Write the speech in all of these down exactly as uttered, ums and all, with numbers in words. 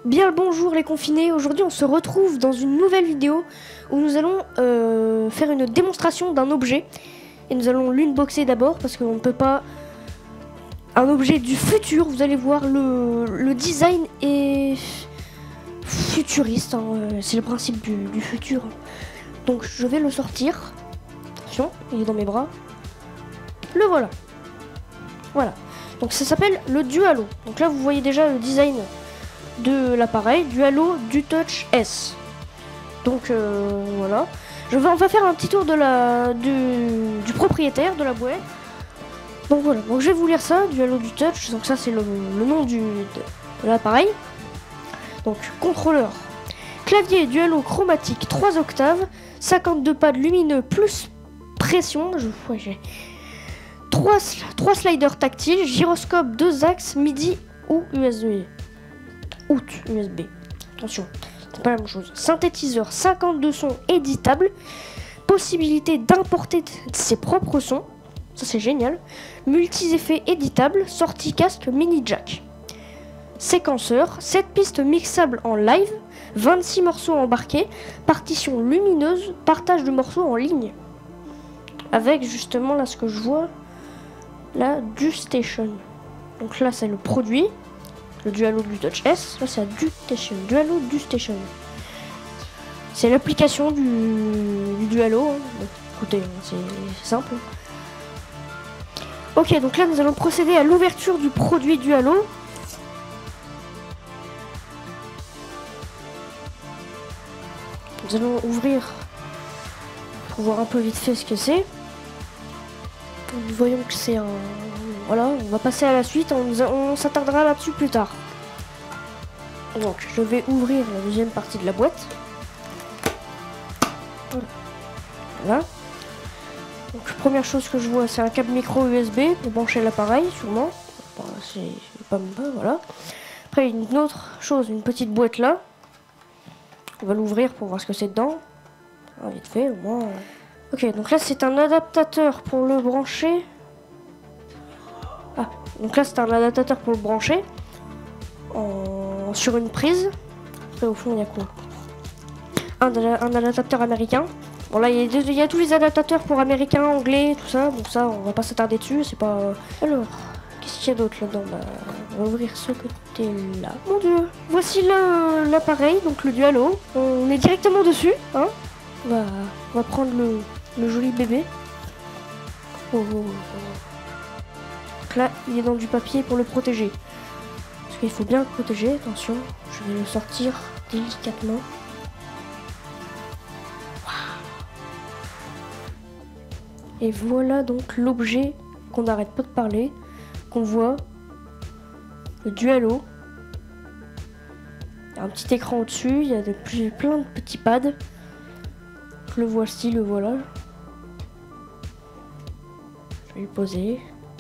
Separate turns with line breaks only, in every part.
Bien le bonjour les confinés, aujourd'hui on se retrouve dans une nouvelle vidéo où nous allons euh, faire une démonstration d'un objet. Et nous allons l'unboxer d'abord parce qu'on ne peut pas... Un objet du futur, vous allez voir, le, le design est futuriste, hein, c'est le principe du, du futur. Donc je vais le sortir. Attention, il est dans mes bras. Le voilà. Voilà. Donc ça s'appelle le Dualo. Donc là vous voyez déjà le design de l'appareil, Dualo DuTouch S. Donc euh, voilà. Je vais, on va faire un petit tour de la, du, du propriétaire de la boîte. Donc voilà, donc je vais vous lire ça, Dualo DuTouch. Donc ça c'est le, le nom du, de, de l'appareil. Donc contrôleur. Clavier Dualo chromatique trois octaves, cinquante-deux pads lumineux plus pression. Je, ouais, j'ai trois, trois sliders tactiles, gyroscope deux axes, MIDI ou U S B. Out U S B. Attention, c'est pas la même chose. Synthétiseur cinquante-deux sons éditables. Possibilité d'importer ses propres sons. Ça c'est génial. Multi-effets éditables. Sortie casque mini jack. Séquenceur. sept pistes mixables en live. vingt-six morceaux embarqués. Partition lumineuse. Partage de morceaux en ligne. Avec justement là ce que je vois. Là du station. Donc là c'est le produit. Le Dualo DuTouch S, là c'est la DuStation, Dualo DuStation. C'est l'application du, du Dualo. Hein. Bon, écoutez, c'est simple. Ok, donc là nous allons procéder à l'ouverture du produit Dualo. Nous allons ouvrir pour voir un peu vite fait ce que c'est. Nous voyons que c'est un... Voilà, on va passer à la suite, on, on s'attardera là-dessus plus tard. Donc, je vais ouvrir la deuxième partie de la boîte. Voilà. Donc, première chose que je vois, c'est un câble micro U S B pour brancher l'appareil, sûrement. Enfin, c'est pas mal, voilà. Après, une autre chose, une petite boîte là. On va l'ouvrir pour voir ce que c'est dedans. Ah, vite fait, au moins... Ok, donc là, c'est un adaptateur pour le brancher. Ah, donc là c'est un adaptateur pour le brancher en... sur une prise. Après au fond il y a quoi? Un, un adaptateur américain. Bon là il y, a, il y a tous les adaptateurs pour américain, anglais, tout ça. Donc ça on va pas s'attarder dessus, c'est pas... Alors, qu'est-ce qu'il y a d'autre là-dedans? Bah, on va ouvrir ce côté là. Mon dieu. Voici l'appareil, donc le Dualo. On est directement dessus, hein. On va, on va prendre le, le joli bébé. Oh, oh, oh. Là, il est dans du papier pour le protéger. Parce qu'il faut bien le protéger. Attention, je vais le sortir délicatement. Wow. Et voilà donc l'objet qu'on n'arrête pas de parler, qu'on voit. Le Dualo. Il y a un petit écran au-dessus, il y a de, plein de petits pads. Le voici, le voilà. Je vais le poser.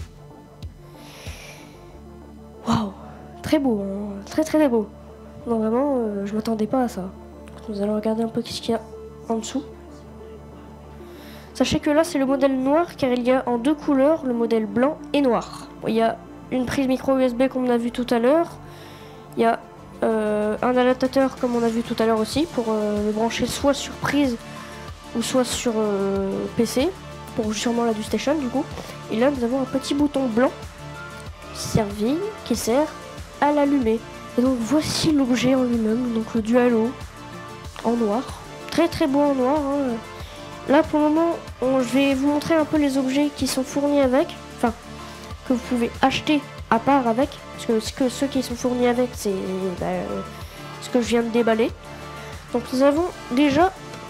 Waouh, très beau, hein. très très beau. Non vraiment, euh, je m'attendais pas à ça. Nous allons regarder un peu ce qu'il y a en dessous. Sachez que là c'est le modèle noir car il y a en deux couleurs, le modèle blanc et noir. Bon, il y a une prise micro U S B comme on a vu tout à l'heure. Il y a euh, un adaptateur comme on a vu tout à l'heure aussi pour euh, le brancher soit sur prise ou soit sur euh, P C pour sûrement la DuStation du coup. Et là nous avons un petit bouton blanc servi qui sert à l'allumer. Et donc voici l'objet en lui-même, donc le Dualo en noir, très très beau en noir. Hein. Là pour le moment, on, je vais vous montrer un peu les objets qui sont fournis avec, enfin que vous pouvez acheter à part avec, parce que, ce que ceux qui sont fournis avec, c'est bah, euh, ce que je viens de déballer. Donc nous avons déjà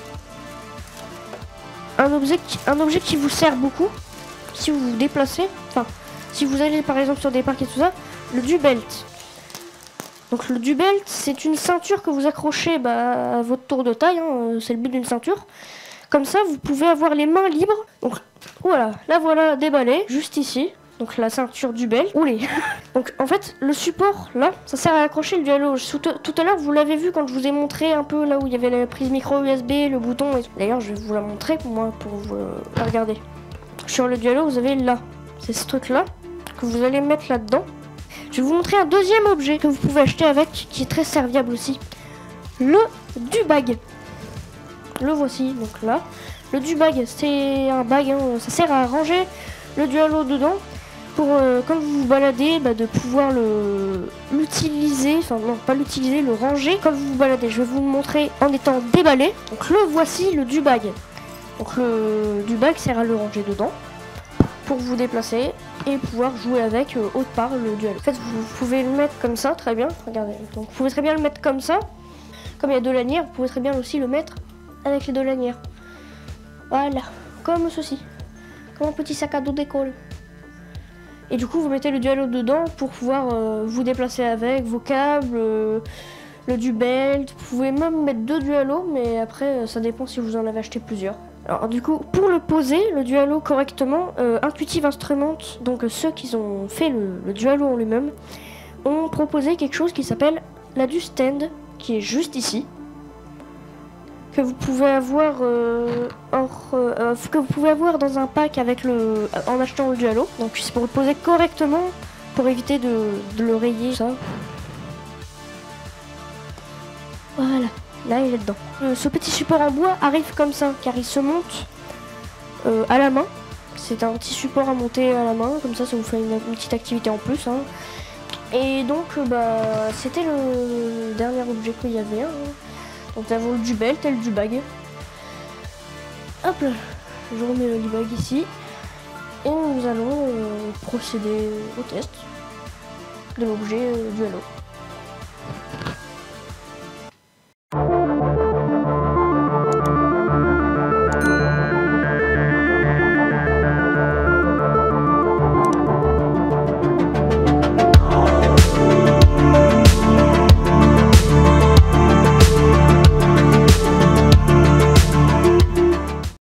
un objet qui, un objet qui vous sert beaucoup si vous vous déplacez, enfin si vous allez par exemple sur des parcs et tout ça, le Dubelt. Donc le Dubelt, c'est une ceinture que vous accrochez bah, à votre tour de taille, hein, c'est le but d'une ceinture. Comme ça, vous pouvez avoir les mains libres. Donc voilà, là voilà déballé, juste ici. Donc la ceinture Dubelt. Oulé. Donc en fait, le support là, ça sert à accrocher le Dualo. Tout à l'heure, vous l'avez vu quand je vous ai montré un peu là où il y avait la prise micro U S B, le bouton. D'ailleurs, je vais vous la montrer pour moi, pour vous euh, la regarder. Sur le Dualo, vous avez là, c'est ce truc là que vous allez mettre là-dedans. Je vais vous montrer un deuxième objet que vous pouvez acheter avec, qui est très serviable aussi. Le Dubag. Le voici, donc là. Le Dubag, c'est un bag, hein, ça sert à ranger le Dualo dedans. Pour, euh, quand vous vous baladez, bah, de pouvoir le l'utiliser, enfin non, pas l'utiliser, le ranger quand vous vous baladez. Je vais vous le montrer en étant déballé. Donc le voici, le Dubag. Donc le Dubag sert à le ranger dedans, pour vous déplacer et pouvoir jouer avec euh, autre part le Dualo. En fait, vous pouvez le mettre comme ça, très bien, regardez. Donc vous pouvez très bien le mettre comme ça, comme il y a deux lanières, vous pouvez très bien aussi le mettre avec les deux lanières. Voilà, comme ceci, comme un petit sac à dos d'école. Et du coup, vous mettez le Dualo dedans pour pouvoir euh, vous déplacer avec vos câbles, euh, le Dubelt. Vous pouvez même mettre deux Dualos, mais après, ça dépend si vous en avez acheté plusieurs. Alors du coup, pour le poser, le Dualo correctement, euh, Intuitive Instruments, donc euh, ceux qui ont fait le, le Dualo en lui-même, ont proposé quelque chose qui s'appelle la du stand, qui est juste ici, que vous pouvez avoir euh, hors, euh, que vous pouvez avoir dans un pack avec le, en achetant le Dualo. Donc c'est pour le poser correctement, pour éviter de, de le rayer, ça. Voilà. Là, il est dedans. Euh, ce petit support en bois arrive comme ça, car il se monte euh, à la main. C'est un petit support à monter à la main, comme ça, ça vous fait une, une petite activité en plus. Hein. Et donc, euh, bah, c'était le dernier objet qu'il y avait. Hein. Donc, nous avons le Dubelt et le Dubag. Hop là, je remets le Dubag ici. Et nous allons euh, procéder au test de l'objet euh, Dualo.